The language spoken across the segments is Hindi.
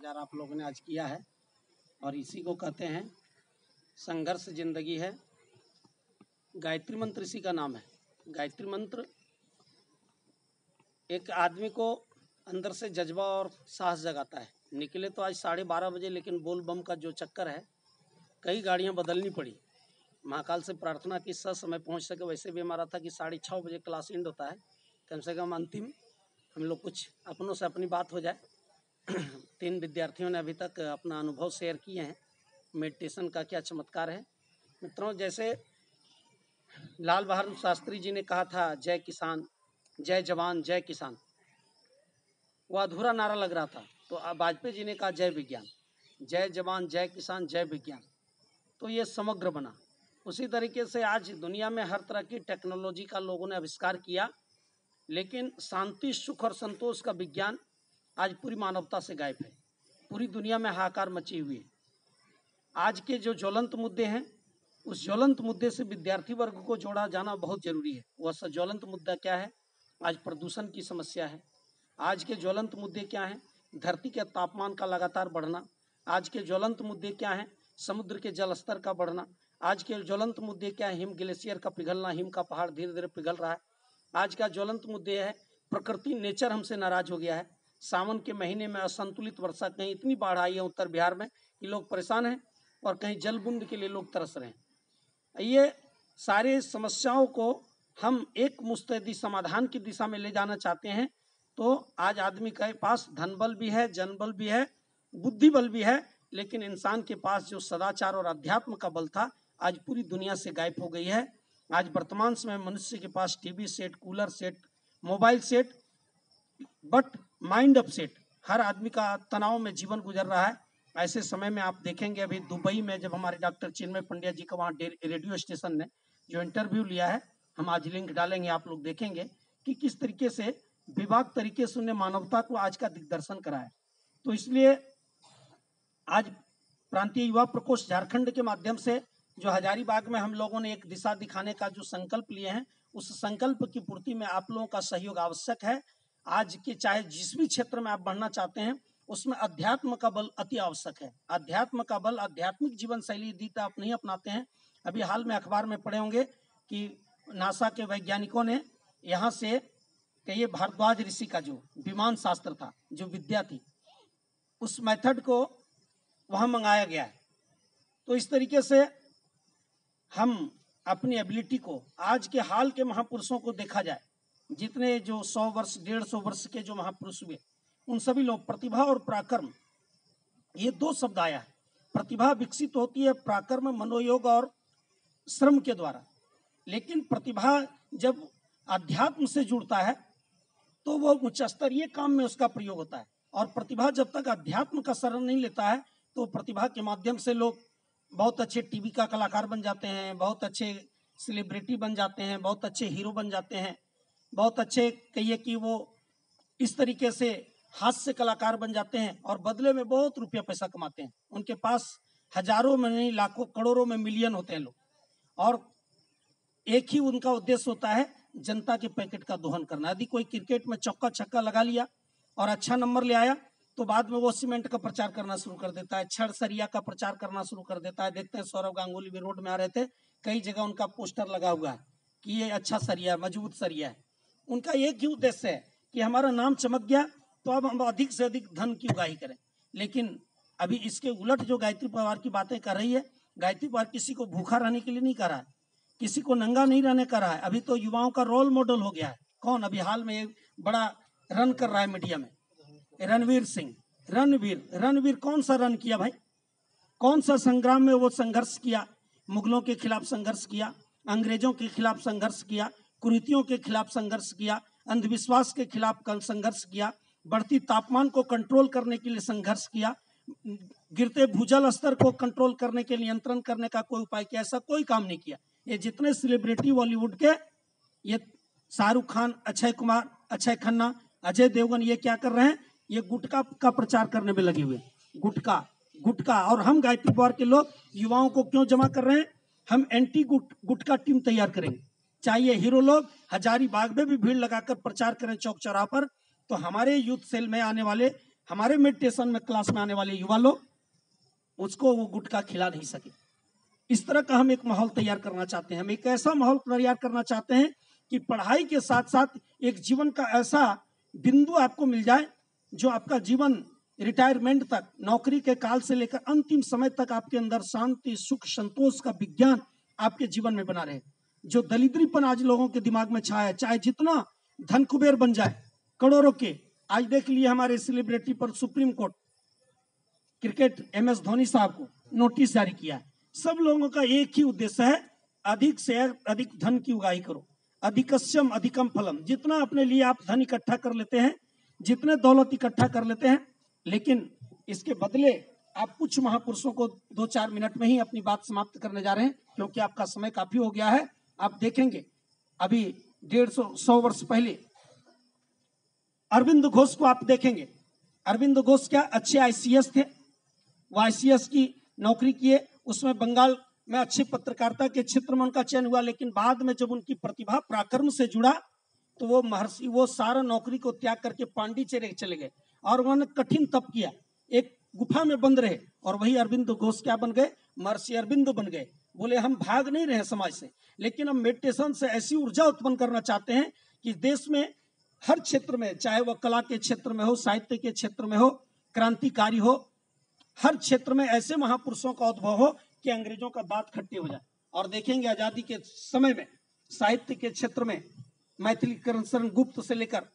इंतजार आप लोगों ने आज किया है और इसी को कहते हैं संघर्ष जिंदगी है। गायत्री मंत्र इसी का नाम है। गायत्री मंत्र एक आदमी को अंदर से जज्बा और साहस जगाता है। निकले तो आज 12:30 बजे, लेकिन बोल बम का जो चक्कर है, कई गाड़ियां बदलनी पड़ी। महाकाल से प्रार्थना की समय पहुंच सके। वैसे भी हमारा था कि 6:30 बजे क्लास एंड होता है, कम से कम अंतिम हम लोग कुछ अपनों से अपनी बात हो जाए। 3 विद्यार्थियों ने अभी तक अपना अनुभव शेयर किए हैं, मेडिटेशन का क्या चमत्कार है। मित्रों, जैसे लाल बहादुर शास्त्री जी ने कहा था, जय किसान, जय जवान, जय किसान, वो अधूरा नारा लग रहा था। तो वाजपेयी जी ने कहा जय विज्ञान, जय जवान, जय किसान, जय विज्ञान, तो ये समग्र बना। उसी तरीके से आज दुनिया में हर तरह की टेक्नोलॉजी का लोगों ने आविष्कार किया, लेकिन शांति, सुख और संतोष का विज्ञान आज पूरी मानवता से गायब है। पूरी दुनिया में हाहाकार मची हुई है। आज के जो ज्वलंत मुद्दे हैं, उस ज्वलंत मुद्दे से विद्यार्थी वर्ग को जोड़ा जाना बहुत जरूरी है। वह ज्वलंत मुद्दा क्या है? आज प्रदूषण की समस्या है। आज के ज्वलंत मुद्दे क्या हैं? धरती के तापमान का लगातार बढ़ना। आज के ज्वलंत मुद्दे क्या हैं? समुद्र के जल स्तर का बढ़ना। आज के ज्वलंत मुद्दे क्या है? हिम ग्लेशियर का पिघलना, हिम का पहाड़ धीरे धीरे पिघल रहा है। आज का ज्वलंत मुद्दे है प्रकृति, नेचर हमसे नाराज हो गया है। सावन के महीने में असंतुलित वर्षा, कहीं इतनी बाढ़ आई है उत्तर बिहार में कि लोग परेशान हैं, और कहीं जल बूंद के लिए लोग तरस रहे हैं। ये सारे समस्याओं को हम एक मुस्तैदी समाधान की दिशा में ले जाना चाहते हैं। तो आज आदमी के पास धन बल भी है, जन बल भी है, बुद्धि बल भी है, लेकिन इंसान के पास जो सदाचार और अध्यात्म का बल था, आज पूरी दुनिया से गायब हो गई है। आज वर्तमान समय मनुष्य के पास TV set, cooler set, mobile set, but mind upset. हर आदमी का तनाव में जीवन गुजर रहा है। ऐसे समय में आप देखेंगे, अभी दुबई में जब हमारे डॉक्टर चिन्मय पंड्या जी का वहाँ रेडियो स्टेशन ने जो इंटरव्यू लिया है, हम आज लिंक डालेंगे, आप लोग देखेंगे कि किस तरीके से विभाग तरीके से उन्हें मानवता को आज का दिग्दर्शन कराया। तो इसलिए आज प्रांतीय युवा प्रकोष्ठ झारखंड के माध्यम से जो हजारीबाग में हम लोगों ने एक दिशा दिखाने का जो संकल्प लिए हैं, उस संकल्प की पूर्ति में आप लोगों का सहयोग आवश्यक है। आज के चाहे जिस भी क्षेत्र में आप बढ़ना चाहते हैं, उसमें अध्यात्म का बल अति आवश्यक है। अध्यात्म का बल, आध्यात्मिक जीवन शैली यदि आप नहीं अपनाते हैं, अभी हाल में अखबार में पढ़े होंगे कि नासा के वैज्ञानिकों ने यहाँ से ये भारद्वाज ऋषि का जो विमान शास्त्र था, जो विद्या थी, उस मेथड को वहाँ मंगाया गया है। तो इस तरीके से हम अपनी एबिलिटी को, आज के हाल के महापुरुषों को देखा जाए, जितने जो 100 वर्ष 150 वर्ष के जो महापुरुष हुए, उन सभी लोग प्रतिभा और पराक्रम, ये 2 शब्द आया है। प्रतिभा विकसित होती है पराक्रम, मनोयोग और श्रम के द्वारा। लेकिन प्रतिभा जब अध्यात्म से जुड़ता है तो वो उच्च स्तरीय काम में उसका प्रयोग होता है। और प्रतिभा जब तक अध्यात्म का शरण नहीं लेता है, तो प्रतिभा के माध्यम से लोग बहुत अच्छे टीवी का कलाकार बन जाते हैं, बहुत अच्छे सेलिब्रिटी बन जाते हैं, बहुत अच्छे हीरो बन जाते हैं, बहुत अच्छे कहिए कि वो इस तरीके से हास्य कलाकार बन जाते हैं, और बदले में बहुत रुपया पैसा कमाते हैं। उनके पास हजारों में नहीं, लाखों करोड़ों में मिलियन होते हैं लोग, और एक ही उनका उद्देश्य होता है, जनता के पैकेट का दोहन करना। यदि कोई क्रिकेट में चौका छक्का लगा लिया और अच्छा नंबर ले आया, तो बाद में वो सीमेंट का प्रचार करना शुरू कर देता है, छड़ सरिया का प्रचार करना शुरू कर देता है। देखते हैं सौरव गांगुली भी रोड में आ रहे थे, कई जगह उनका पोस्टर लगा हुआ है कि ये अच्छा सरिया, मजबूत सरिया है। उनका एक ही उद्देश्य है कि हमारा नाम चमक गया तो अब हम अधिक से अधिक धन की उगाही करें। लेकिन अभी इसके उलट जो गायत्री परिवार की बातें कर रही है, गायत्री परिवार किसी को भूखा रहने के लिए नहीं कर रहा है, किसी को नंगा नहीं रहने का रहा है। अभी तो युवाओं का रोल मॉडल हो गया है। कौन अभी हाल में बड़ा रन कर रहा है मीडिया में? रणवीर सिंह। रणवीर कौन सा रन किया भाई? कौन सा संग्राम में वो संघर्ष किया? मुगलों के खिलाफ संघर्ष किया, अंग्रेजों के खिलाफ संघर्ष किया, कुरीतियों के खिलाफ संघर्ष किया, अंधविश्वास के खिलाफ संघर्ष किया, बढ़ती तापमान को कंट्रोल करने के लिए संघर्ष किया, गिरते भूजल स्तर को कंट्रोल करने के लिए, नियंत्रण करने का कोई उपाय किया? ऐसा कोई काम नहीं किया। ये जितने सेलिब्रिटी बॉलीवुड के, ये शाहरुख खान, अक्षय कुमार, अक्षय खन्ना, अजय देवगन, ये क्या कर रहे हैं? ये गुटखा का प्रचार करने में लगे हुए। गुटखा। और हम गायत्री परिवार के लोग युवाओं को क्यों जमा कर रहे हैं? हम एंटी गुटखा टीम तैयार करेंगे। चाहिए हीरो लोग हजारीबाग में भी भीड़ लगाकर प्रचार करें चौक चौराहा पर, तो हमारे यूथ सेल में आने वाले हमारे मेडिटेशन में क्लास में आने वाले युवा लोग उसको वो गुटखा खिला नहीं सके। इस तरह का हम एक माहौल तैयार करना चाहते हैं। हम एक ऐसा माहौल तैयार करना चाहते हैं कि पढ़ाई के साथ साथ एक जीवन का ऐसा बिंदु आपको मिल जाए जो आपका जीवन रिटायरमेंट तक, नौकरी के काल से लेकर अंतिम समय तक आपके अंदर शांति, सुख, संतोष का विज्ञान आपके जीवन में बना रहे। जो दरिद्रीपन आज लोगों के दिमाग में छाया है, चाहे जितना धन कुबेर बन जाए करोड़ों के, आज देख लिए हमारे सेलिब्रिटी पर supreme court cricket MS Dhoni साहब को नोटिस जारी किया है। सब लोगों का एक ही उद्देश्य है, अधिक से अधिक धन की उगाही करो, अधिकस्यम अधिकम फलम। जितना अपने लिए आप धन इकट्ठा कर लेते हैं, जितने दौलत इकट्ठा कर लेते हैं, लेकिन इसके बदले आप कुछ महापुरुषों को 2-4 मिनट में ही अपनी बात समाप्त करने जा रहे हैं, क्योंकि आपका समय काफी हो गया है। आप देखेंगे अभी 150-100 वर्ष पहले अरविंद घोष को आप देखेंगे। अरविंद घोष क्या अच्छे ICS थे, वो ICS की नौकरी किए, उसमें बंगाल में अच्छी पत्रकारिता के क्षेत्र में उनका चयन हुआ, लेकिन बाद में जब उनकी प्रतिभा पराक्रम से जुड़ा तो वो महर्षि, वो सारा नौकरी को त्याग करके पांडिचेरी चले गए और उन्होंने कठिन तप किया, एक गुफा में बंद रहे, और वही अरविंद घोष क्या बन गए, महर्षि अरविंद बन गए। बोले हम भाग नहीं रहे समाज से, लेकिन हम मेडिटेशन से ऐसी ऊर्जा उत्पन्न करना चाहते हैं कि देश में हर क्षेत्र में, चाहे वह कला के क्षेत्र में हो, साहित्य के क्षेत्र में हो, क्रांतिकारी हो, हर क्षेत्र में ऐसे महापुरुषों का उद्भव हो कि अंग्रेजों का दांत खट्टे हो जाए। और देखेंगे आजादी के समय में साहित्य के क्षेत्र में मैथिलीकरण शरण गुप्त से लेकर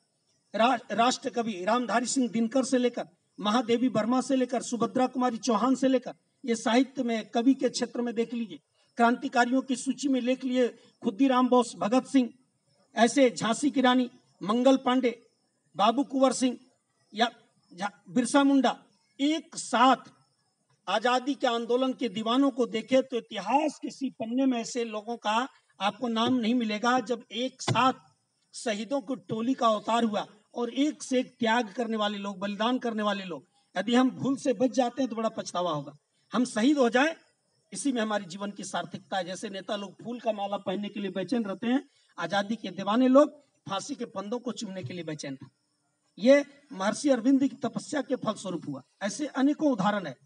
राष्ट्र कवि रामधारी सिंह दिनकर से लेकर महादेवी वर्मा से लेकर सुभद्रा कुमारी चौहान से लेकर, ये साहित्य में कवि के क्षेत्र में देख लीजिए। क्रांतिकारियों की सूची में लिख लिए खुद्दीराम बोस, भगत सिंह, ऐसे झांसी की रानी, मंगल पांडे, बाबू कुंवर सिंह या बिरसा मुंडा, एक साथ आजादी के आंदोलन के दीवानों को देखे तो इतिहास किसी पन्ने में ऐसे लोगों का आपको नाम नहीं मिलेगा जब एक साथ शहीदों की टोली का अवतार हुआ और एक से एक त्याग करने वाले लोग, बलिदान करने वाले लोग। यदि हम भूल से बच जाते हैं तो बड़ा पछतावा होगा। हम शहीद हो जाएं, इसी में हमारी जीवन की सार्थकता है। जैसे नेता लोग फूल का माला पहनने के लिए बेचैन रहते हैं, आजादी के दीवाने लोग फांसी के फंदों को चूमने के लिए बेचैन था। ये महर्षि अरविंद की तपस्या के फलस्वरूप हुआ। ऐसे अनेकों उदाहरण है।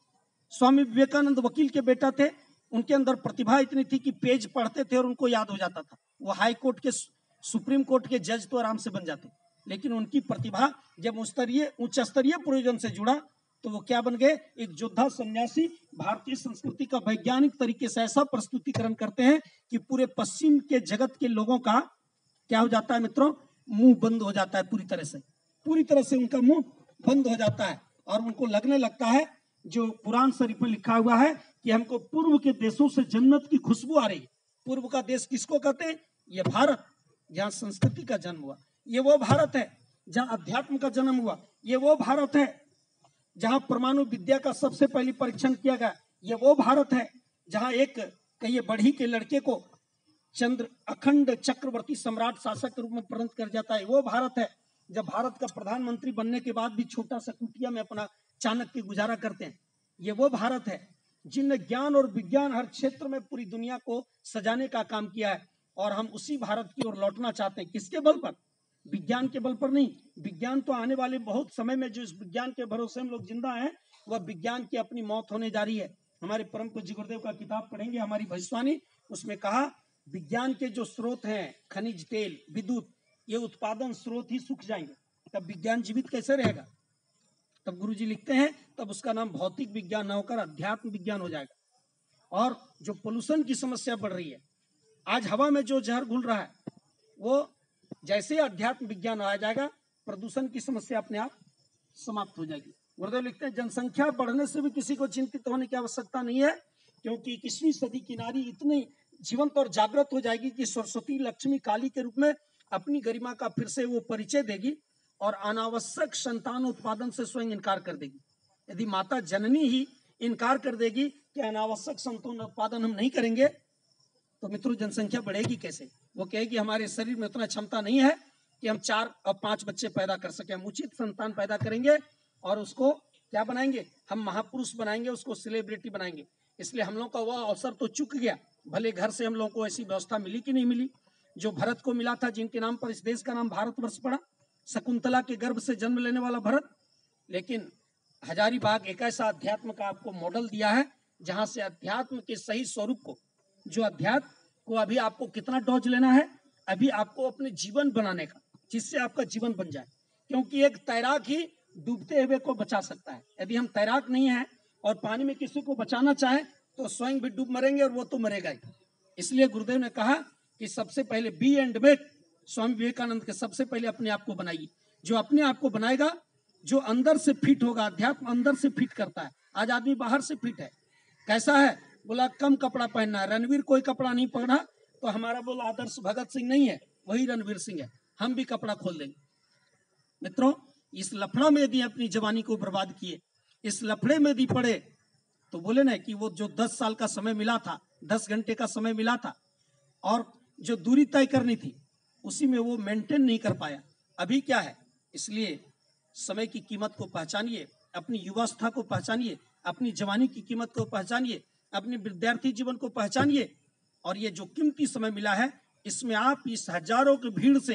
स्वामी विवेकानंद वकील के बेटा थे, उनके अंदर प्रतिभा इतनी थी कि पेज पढ़ते थे और उनको याद हो जाता था। वो हाई कोर्ट के, सुप्रीम कोर्ट के जज तो आराम से बन जाते, लेकिन उनकी प्रतिभा जब उच्च स्तरीय प्रयोजन से जुड़ा तो वो क्या बन गए, एक योद्धा सन्यासी। भारतीय संस्कृति का वैज्ञानिक तरीके से ऐसा प्रस्तुतिकरण करते हैं कि पूरे पश्चिम के जगत के लोगों का क्या हो जाता है मित्रों, मुंह बंद हो जाता है, पूरी तरह से उनका मुंह बंद हो जाता है और उनको लगने लगता है, जो कुरान शरीफ में लिखा हुआ है कि हमको पूर्व के देशों से जन्नत की खुशबू आ रही है। पूर्व का देश किसको कहते हैं? ये भारत, जहाँ संस्कृति का जन्म हुआ। ये वो भारत है जहाँ अध्यात्म का जन्म हुआ। ये वो भारत है जहाँ परमाणु विद्या का सबसे पहले परीक्षण किया गया। ये वो भारत है जहाँ एक कहिए बढ़ी के लड़के को चंद्र अखंड चक्रवर्ती सम्राट शासक के रूप में प्रणत कर जाता है। वो भारत है जब भारत का प्रधानमंत्री बनने के बाद भी छोटा सा कुटिया में अपना चाणक्य गुजारा करते हैं। ये वो भारत है जिनने ज्ञान और विज्ञान हर क्षेत्र में पूरी दुनिया को सजाने का काम किया है, और हम उसी भारत की ओर लौटना चाहते हैं। किसके बल पर? विज्ञान के बल पर नहीं। विज्ञान तो आने वाले बहुत समय में, जो इस विज्ञान के भरोसे हम लोग जिंदा हैं, वह विज्ञान की अपनी मौत होने जा रही है। हमारे परम पूज्य गुरुदेव का किताब पढ़ेंगे, हमारी भविष्यवाणी, उसमें कहा विज्ञान के जो स्रोत हैं, खनिज तेल, विद्युत, ये उत्पादन स्रोत ही सूख जाएंगे, तब विज्ञान जीवित कैसे रहेगा? तब गुरुजी लिखते हैं, तब उसका नाम भौतिक विज्ञान न होकर अध्यात्म विज्ञान हो जाएगा। और जो पोल्यूशन की समस्या बढ़ रही है, आज हवा में जो जहर घुल रहा है, वो जैसे अध्यात्म विज्ञान आ जाएगा, प्रदूषण की समस्या अपने आप समाप्त हो जाएगी। गुरुदेव लिखते हैं, जनसंख्या बढ़ने से भी किसी को चिंतित होने की आवश्यकता नहीं है, क्योंकि 21वीं सदी की नारी इतनी जीवंत और जागृत हो जाएगी कि सरस्वती, लक्ष्मी, काली के रूप में अपनी गरिमा का फिर से वो परिचय देगी और अनावश्यक संतान उत्पादन से स्वयं इनकार कर देगी। यदि माता जननी ही इनकार कर देगी कि अनावश्यक संतान उत्पादन हम नहीं करेंगे, तो मित्रों जनसंख्या बढ़ेगी कैसे? वो कहेगी हमारे शरीर में उतना क्षमता नहीं है कि हम 4 और 5 बच्चे पैदा कर सके। हम उचित संतान पैदा करेंगे और उसको क्या बनाएंगे? हम महापुरुष बनाएंगे, उसको सेलिब्रिटी बनाएंगे। इसलिए हम लोग का वह अवसर तो चूक गया। भले घर से हम लोगों को ऐसी व्यवस्था मिली कि नहीं मिली, जो भरत को मिला था, जिनके नाम पर इस देश का नाम भारतवर्ष पड़ा, शकुंतला के गर्भ से जन्म लेने वाला भरत। लेकिन हजारीबाग एक ऐसा अध्यात्म का आपको मॉडल दिया है जहां से अध्यात्म के सही स्वरूप को, जो अध्यात्म को अभी आपको कितना डोज लेना है, अभी आपको अपने जीवन बनाने का, जिससे आपका जीवन बन जाए। क्योंकि एक तैराक ही डूबते हुए को बचा सकता है। यदि हम तैराक नहीं हैं और पानी में किसी को बचाना चाहें तो स्वयं भी डूब मरेंगे और वो तो मरेगा ही। इसलिए गुरुदेव ने कहा कि सबसे पहले be and make, Swami Vivekananda के सबसे पहले अपने आप को बनाइए। जो अपने आप को बनाएगा, जो अंदर से फिट होगा, अध्यात्म अंदर से फिट करता है। आज आदमी बाहर से फिट है, कैसा है, बोला कम कपड़ा पहनना है, रणवीर कोई कपड़ा नहीं पहना तो हमारा बोला आदर्श भगत सिंह नहीं है, वही रणवीर सिंह है, हम भी कपड़ा खोल देंगे। मित्रों, इस लफड़ा में यदि अपनी जवानी को बर्बाद किए, इस लफड़े में यदि पड़े, तो बोले ना कि वो जो 10 साल का समय मिला था, 10 घंटे का समय मिला था और जो दूरी तय करनी थी उसी में वो मेंटेन नहीं कर पाया। अभी क्या है, इसलिए समय की कीमत को पहचानिए, अपनी युवावस्था को पहचानिए, अपनी जवानी की कीमत को पहचानिए, अपने विद्यार्थी जीवन को पहचानिए। और ये जो कीमती समय मिला है, इसमें आप इस हजारों की भीड़ से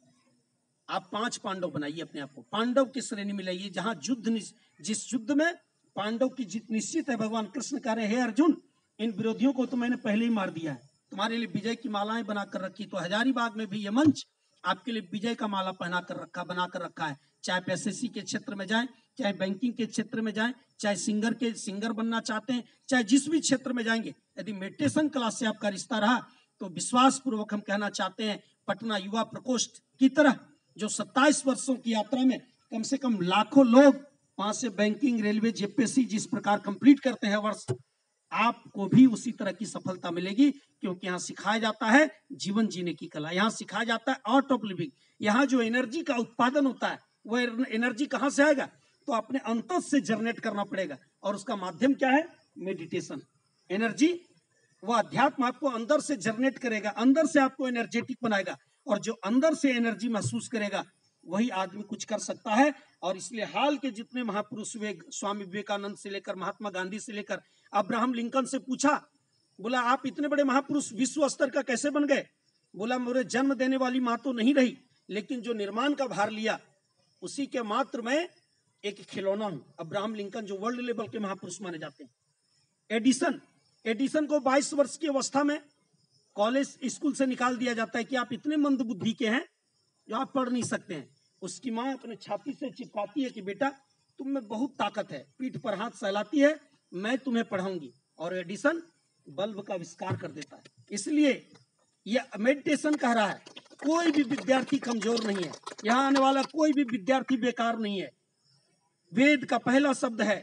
आप 5 पांडव बनाइए अपने आप को, पांडव की श्रेणी में लाइए। जहां युद्ध, जिस युद्ध में पांडव की जीत निश्चित है, भगवान कृष्ण कह रहे हैं, अर्जुन इन विरोधियों को तो मैंने पहले ही मार दिया है, तुम्हारे लिए विजय की मालाएं बनाकर रखी। तो हजारीबाग में भी ये मंच आपके लिए विजय का माला बना कर रखा है। चाहे एसएससी के क्षेत्र में जाएं, चाहे बैंकिंग के क्षेत्र में जाएं, चाहे सिंगर बनना चाहते हैं, चाहे जिस भी क्षेत्र में जाएंगे, यदि मेडिटेशन क्लास से आपका रिश्ता रहा तो विश्वास पूर्वक हम कहना चाहते हैं, पटना युवा प्रकोष्ठ की तरह जो 27 वर्षों की यात्रा में कम से कम लाखों लोग वहां से बैंकिंग, रेलवे, जेपीएससी जिस प्रकार कंप्लीट करते हैं वर्ष, आपको भी उसी तरह की सफलता मिलेगी। क्योंकि यहाँ सिखाया जाता है जीवन जीने की कला, यहाँ सिखाया जाता है आर्ट ऑफ लिविंग। यहाँ जो एनर्जी का उत्पादन होता है वो एनर्जी कहाँ से आएगा, तो अपने अंतर से जनरेट करना पड़ेगा। और उसका माध्यम क्या है, मेडिटेशन। एनर्जी वो अध्यात्म आपको अंदर से जनरेट करेगा, अंदर से आपको एनर्जेटिक बनाएगा। और जो अंदर से एनर्जी महसूस करेगा वही आदमी कुछ कर सकता है। और इसलिए हाल के जितने महापुरुष हुए, स्वामी विवेकानंद से लेकर महात्मा गांधी से लेकर अब्राहम लिंकन से पूछा, बोला आप इतने बड़े महापुरुष विश्व स्तर का कैसे बन गए? बोला मेरे जन्म देने वाली माँ तो नहीं रही, लेकिन जो निर्माण का भार लिया उसी के मात्र में एक खिलौना हूं। अब्राहम लिंकन जो वर्ल्ड लेवल के महापुरुष माने जाते हैं। एडिसन को 22 वर्ष की अवस्था में कॉलेज स्कूल से निकाल दिया जाता है कि आप इतने मंद बुद्धि के हैं जो आप पढ़ नहीं सकते हैं। उसकी माँ अपने छाती से चिपकाती है कि बेटा तुम में बहुत ताकत है, पीठ पर हाथ सहलाती है, मैं तुम्हें पढ़ाऊंगी। और एडिसन बल्ब का आविष्कार कर देता है। इसलिए यह मेडिटेशन कह रहा है कोई भी विद्यार्थी कमजोर नहीं है, यहाँ आने वाला कोई भी विद्यार्थी बेकार नहीं है। वेद का पहला शब्द है,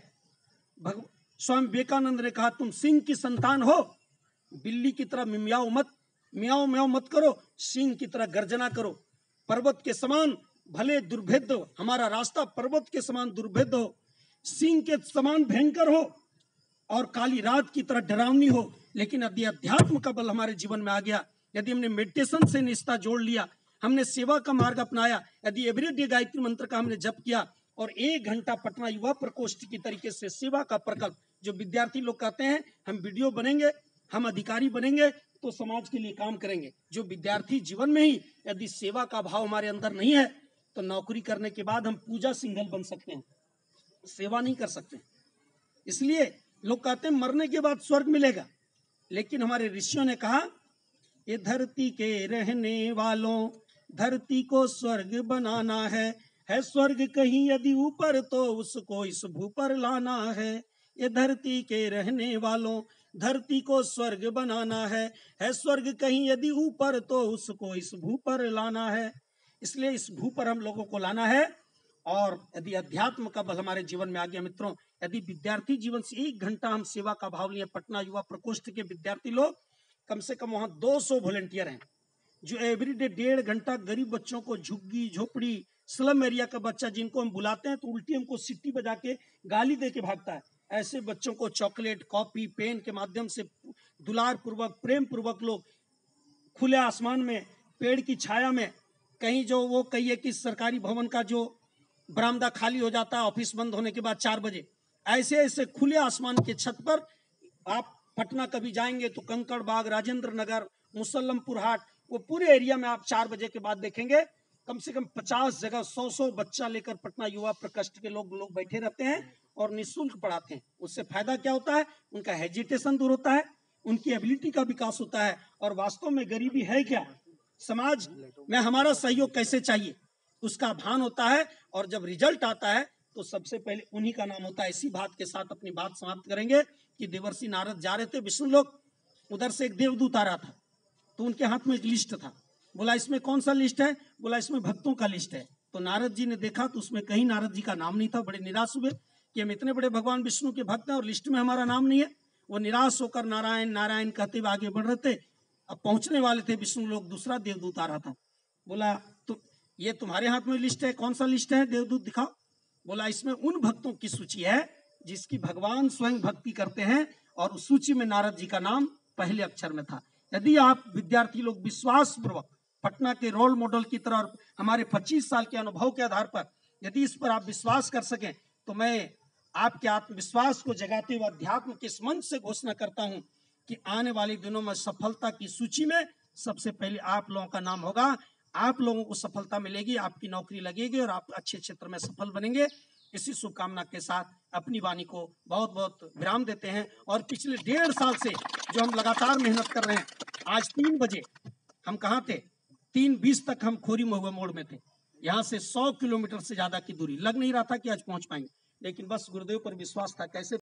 स्वामी विवेकानंद ने कहा तुम सिंह की संतान हो, बिल्ली की तरह मियाओ म्याओ मत करो, सिंह की तरह गर्जना करो। पर्वत के समान भले दुर्भेद्य हो, हमारा रास्ता पर्वत के समान दुर्भेद्य हो, सिंह के समान भयंकर हो और काली रात की तरह डरावनी हो, लेकिन यदि अध्यात्म का बल हमारे जीवन में आ गया, यदि हमने मेडिटेशन से निष्ठा जोड़ लिया, हमने सेवा का मार्ग अपनाया, यदि एवरीडे गायत्री मंत्र का हमने जप किया और 1 घंटा पटना युवा प्रकोष्ठ की तरीके से सेवा का प्रकल्प, जो विद्यार्थी लोग कहते हैं हम वीडियो बनेंगे, हम अधिकारी बनेंगे तो समाज के लिए काम करेंगे, जो विद्यार्थी जीवन में ही यदि सेवा का भाव हमारे अंदर नहीं है तो नौकरी करने के बाद हम पूजा सिंघल बन सकते हैं, सेवा नहीं कर सकते। इसलिए लोग कहते हैं मरने के बाद स्वर्ग मिलेगा, लेकिन हमारे ऋषियों ने कहा ये धरती के रहने वालों, धरती को स्वर्ग बनाना है स्वर्ग कहीं यदि ऊपर तो उसको इस भू पर लाना है। ये धरती के रहने वालों, धरती को स्वर्ग बनाना है स्वर्ग कहीं यदि ऊपर तो उसको इस भू पर लाना है। इसलिए इस भू पर हम लोगों को लाना है। और यदि अध्यात्म का बल हमारे जीवन में आ गया मित्रों, यदि विद्यार्थी जीवन से 1 घंटा हम सेवा का भाव लिए, पटना युवा प्रकोष्ठ के विद्यार्थी लोग कम से कम वहां 200 वॉलंटियर हैं जो एवरीडे 1.5 घंटा गरीब बच्चों को, झुग्गी झोपड़ी स्लम एरिया का बच्चा जिनको हम बुलाते हैं तो उल्टी हमको सिट्टी बजा के गाली दे के भागता है, ऐसे बच्चों को चॉकलेट, कॉपी, पेन के माध्यम से दुलार पूर्वक, प्रेम पूर्वक लोग खुले आसमान में, पेड़ की छाया में, कहीं जो वो कहिए कि सरकारी भवन का जो बरामदा खाली हो जाता है ऑफिस बंद होने के बाद 4 बजे, ऐसे ऐसे खुले आसमान के छत पर आप पटना कभी जाएंगे तो कंकड़ बाग, राजेंद्र नगर, मुसल्लमपुर हाट, वो पूरे एरिया में आप 4 बजे के बाद देखेंगे कम से कम 50 जगह 100 बच्चा लेकर पटना युवा प्रकोष्ठ के लोग बैठे रहते हैं और निःशुल्क पढ़ाते हैं। उससे फायदा क्या होता है? उनका हेजिटेशन दूर होता है, उनकी एबिलिटी का विकास होता है, और वास्तव में गरीबी है क्या, समाज में हमारा सहयोग कैसे चाहिए, उसका भान होता है। और जब रिजल्ट आता है तो सबसे पहले उन्हीं का नाम होता है। इसी बात के साथ अपनी बात समाप्त करेंगे कि देवर्षि नारद जा रहे थे विष्णु लोक, उधर से एक देवदूत आ रहा था, तो उनके हाथ में एक लिस्ट था। बोला इसमें कौन सा लिस्ट है? बोला इसमें भक्तों का लिस्ट है। तो नारद जी ने देखा तो उसमें कहीं नारद जी का नाम नहीं था। बड़े निराश हुए कि हम इतने बड़े भगवान विष्णु के भक्त हैं और लिस्ट में हमारा नाम नहीं है। वो निराश होकर नारायण नारायण कहते हुए आगे बढ़ रहे थे। अब पहुंचने वाले थे विष्णु लोग, दूसरा देवदूत आ रहा था। बोला तो ये तुम्हारे हाथ में लिस्ट है, कौन सा लिस्ट है देवदूत दिखाओ। बोला इसमें उन भक्तों की सूची है जिसकी भगवान स्वयं भक्ति करते हैं, और उस सूची में नारद जी का नाम पहले अक्षर में था। यदि आप विद्यार्थी लोग विश्वास पूर्वक पटना के रोल मॉडल की तरह और हमारे 25 साल के अनुभव के आधार पर यदि इस पर आप विश्वास कर सकें, तो मैं आपके आत्मविश्वास को जगाते हुए अध्यात्म के इस मंच से घोषणा करता हूं कि आने वाले दिनों में सफलता की सूची में सबसे पहले आप लोगों का नाम होगा। आप लोगों को सफलता मिलेगी, आपकी नौकरी लगेगी और आप अच्छे क्षेत्र में सफल बनेंगे। इसी शुभकामना के साथ अपनी वाणी को बहुत बहुत विराम देते हैं। और पिछले 1.5 साल से जो हम लगातार मेहनत कर रहे हैं, आज 3 बजे हम कहाँ थे? 3:20 तक हम खोरी महुआ मोड़ में थे। यहाँ से 100 किलोमीटर से ज्यादा की दूरी, लग नहीं रहा था कि आज पहुंच पाएंगे, लेकिन बस गुरुदेव पर विश्वास था। कैसे